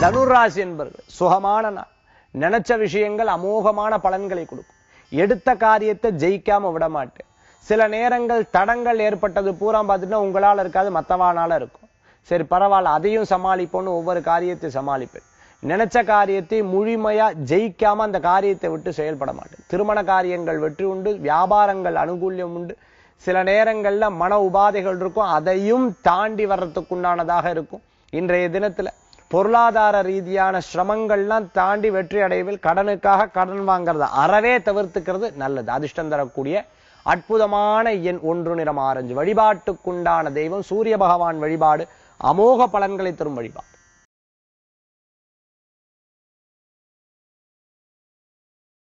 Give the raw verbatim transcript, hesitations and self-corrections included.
தனுராசி என்பர்கள் சுகமான நாள். நினைச்ச விஷயங்கள் அமோகமான பலன்களை கொடுக்கும். எடுத்த காரியத்தை ஜெயிக்காம விட மாட்டேன். சில நேரங்கள் தடங்கள் ஏற்பட்டது பூரா பார்த்துட்டா உங்களால இருக்காது, மற்றவானால இருக்கும். சரி பரவாயில்ல, அதையும் சமாளிப்போன்னு ஒவ்வொரு காரியத்தை சமாளிப்பேன். நினைச்ச காரியத்தை முழுமையா ஜெயிக்காம அந்த காரியத்தை விட்டு செயல்பட மாட்டேன். திருமண காரியங்கள் வெற்றி உண்டு, வியாபாரங்கள் அனுகூல்யம் உண்டு. சில நேரங்கள்ல மன உபாதைகள் இருக்கும், அதையும் தாண்டி வர்றதுக்குண்டானதாக இருக்கும். இன்றைய தினத்துல பொருளாதார ரீதியான சிரமங்கள்லாம் தாண்டி வெற்றி அடைவில். கடனுக்காக கடன் வாங்கறத அறவே தவிர்த்துக்கிறது நல்லது. அதிர்ஷ்டம் தரக்கூடிய அற்புதமான எண் ஒன்று, நிறம் ஆரஞ்சு. வழிபாட்டுக்குண்டான தெய்வம் சூரிய பகவான் வழிபாடு அமோக பலன்களை தரும் வழிபாடு.